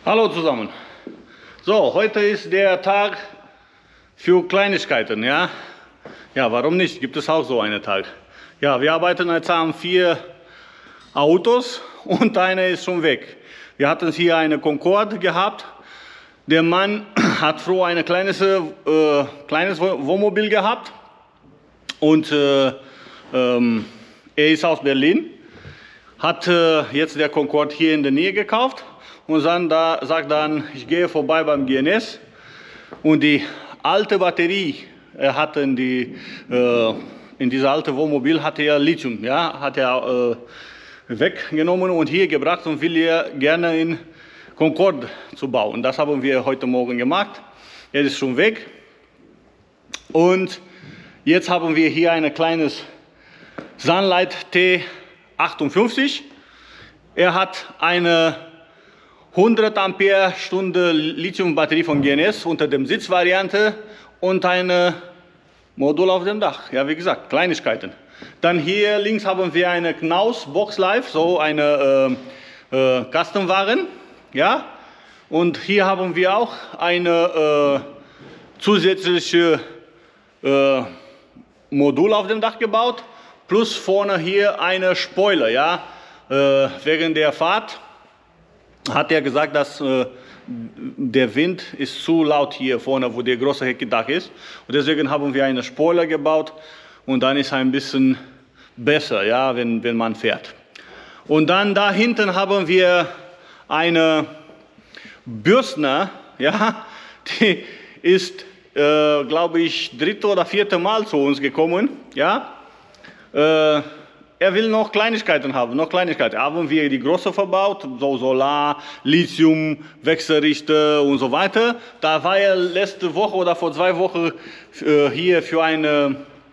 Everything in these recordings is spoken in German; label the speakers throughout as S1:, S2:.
S1: Hallo zusammen. So, heute ist der Tag für Kleinigkeiten, ja? Ja, warum nicht? Gibt es auch so einen Tag. Ja, wir arbeiten jetzt an 4 Autos und einer ist schon weg. Wir hatten hier eine Concorde gehabt. Der Mann hat früher ein kleines Wohnmobil gehabt und er ist aus Berlin. Hat jetzt der Concorde hier in der Nähe gekauft und sagt dann, ich gehe vorbei beim GNS und die alte Batterie, er hatte in dieses alte Wohnmobil hatte er Lithium, ja, hat er weggenommen und hier gebracht und will er gerne in Concorde zu bauen. Das haben wir heute Morgen gemacht. Er ist schon weg und jetzt haben wir hier ein kleines Sunlight T58. Er hat eine 100 Ampere-Stunde Lithium-Batterie von GNS unter dem Sitzvariante und ein Modul auf dem Dach. Ja, wie gesagt, Kleinigkeiten. Dann hier links haben wir eine Knaus Boxlife, so eine Kastenwagen. Ja, und hier haben wir auch eine zusätzliche Modul auf dem Dach gebaut, plus vorne hier eine Spoiler. Ja, wegen der Fahrt hat er gesagt, dass der Wind ist zu laut hier vorne, wo der große Heckdach ist. Und deswegen haben wir eine Spoiler gebaut und dann ist es ein bisschen besser, ja, wenn man fährt. Und dann da hinten haben wir eine Bürstner, ja, die ist, glaube ich, 3. oder 4. Mal zu uns gekommen, ja. Er will noch Kleinigkeiten haben, Haben wir die große verbaut, so Solar, Lithium, Wechselrichter und so weiter. Da war er letzte Woche oder vor 2 Wochen hier für eine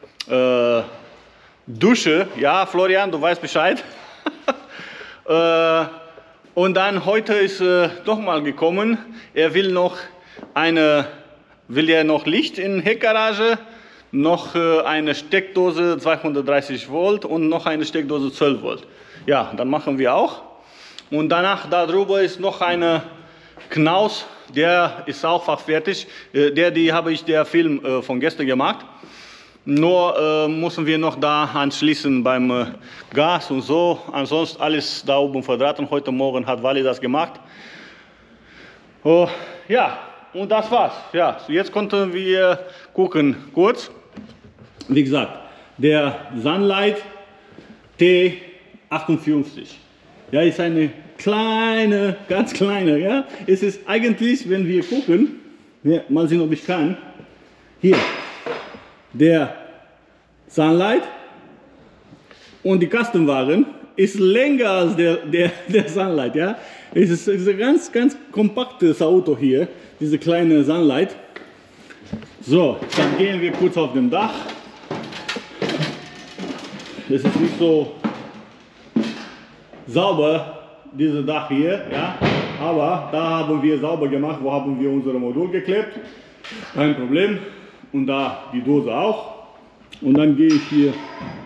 S1: Dusche. Ja, Florian, du weißt Bescheid. Und dann heute ist doch mal gekommen. Er will noch Licht in Heckgarage, noch eine Steckdose 230 Volt und noch eine Steckdose 12 Volt. Ja, dann machen wir auch. Und danach darüber ist noch eine Knaus, der ist auch fast fertig. Die habe ich der Film von gestern gemacht. Nur müssen wir noch da anschließen beim Gas und so. Ansonsten alles da oben verdrahtet. Heute Morgen hat Wally das gemacht. Oh, ja, und das war's. Ja, jetzt konnten wir gucken kurz. Wie gesagt, der Sunlight T58. Ja, ist eine kleine, ganz kleine. Ja, es ist eigentlich, wenn wir gucken, ja, mal sehen, ob ich kann. Hier, der Sunlight und die Kastenwagen ist länger als der Sunlight. Ja, es ist ein ganz kompaktes Auto hier, diese kleine Sunlight. So, dann gehen wir kurz auf dem Dach. Es ist nicht so sauber, dieses Dach hier, ja, aber da haben wir sauber gemacht, wo haben wir unser Modul geklebt, kein Problem, und da die Dose auch. Und dann gehe ich hier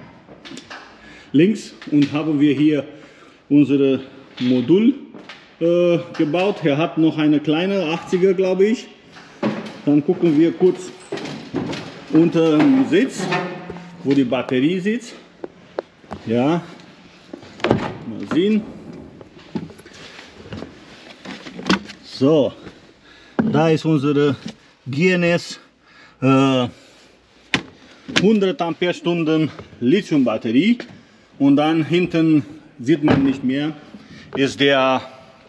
S1: links und haben wir hier unser Modul gebaut. Er hat noch eine kleine 80er, glaube ich. Dann gucken wir kurz unter dem Sitz, wo die Batterie sitzt. Ja, mal sehen. So, da ist unsere GNS 100 Ampere-Stunden Lithium-Batterie. Und dann hinten sieht man nicht mehr, ist der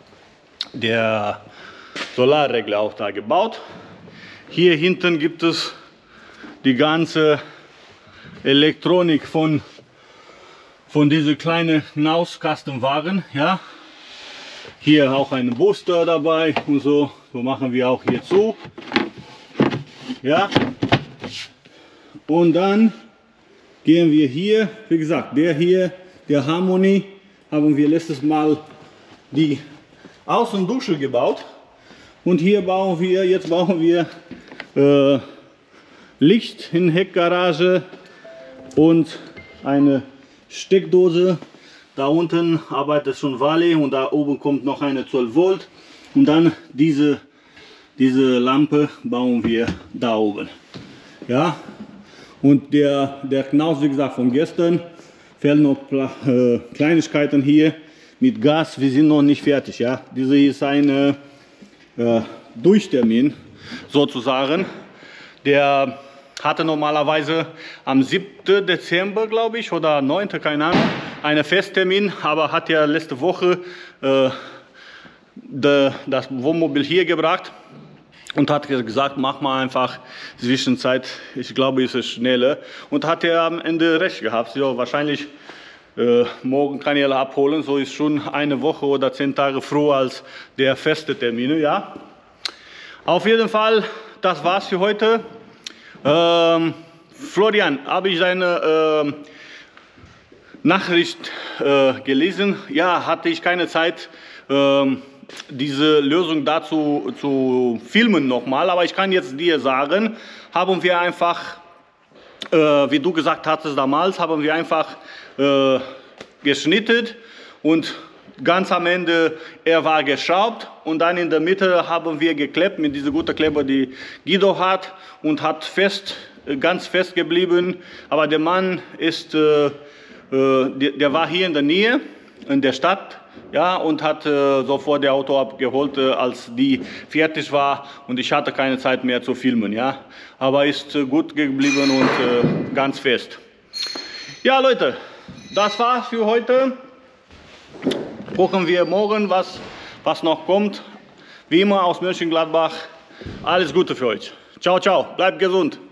S1: Solarregler auch da gebaut. Hier hinten gibt es die ganze Elektronik von diese kleinen Knaus-Kastenwagen, ja. Hier auch ein Booster dabei und so. So machen wir auch hier zu, ja. Und dann gehen wir hier, wie gesagt, der Harmony, haben wir letztes Mal die Außendusche gebaut. Und hier bauen wir Licht in Heckgarage und eine Steckdose. Da unten arbeitet schon Wally und da oben kommt noch eine 12 Volt. Und dann diese Lampe bauen wir da oben. Ja, und der Knaus, wie gesagt, von gestern, fehlen noch Kleinigkeiten hier mit Gas. Wir sind noch nicht fertig. Ja, diese ist ein Durchtermin sozusagen. Der hatte normalerweise am 7. Dezember, glaube ich, oder 9., keine Ahnung, einen Festtermin, aber hat ja letzte Woche das Wohnmobil hier gebracht und hat gesagt, mach mal einfach Zwischenzeit, ich glaube, ist es schneller. Und hat er am Ende recht gehabt. So, wahrscheinlich morgen kann ich abholen, so ist schon eine Woche oder 10 Tage früher als der feste Termin. Ja? Auf jeden Fall, das war's für heute. Florian, habe ich deine Nachricht gelesen? Ja, hatte ich keine Zeit, diese Lösung dazu zu filmen nochmal, aber ich kann jetzt dir sagen, haben wir einfach, wie du gesagt hattest damals, haben wir einfach geschnitten und ganz am Ende, er war geschraubt und dann in der Mitte haben wir geklebt mit dieser guten Kleber, die Guido hat und hat ganz fest geblieben. Aber der Mann ist, der war hier in der Nähe, in der Stadt, ja, und hat sofort das Auto abgeholt, als die fertig war und ich hatte keine Zeit mehr zu filmen, ja. Aber ist gut geblieben und ganz fest. Ja, Leute, das war's für heute. Gucken wir morgen, was noch kommt. Wie immer aus Mönchengladbach. Alles Gute für euch. Ciao, ciao. Bleibt gesund.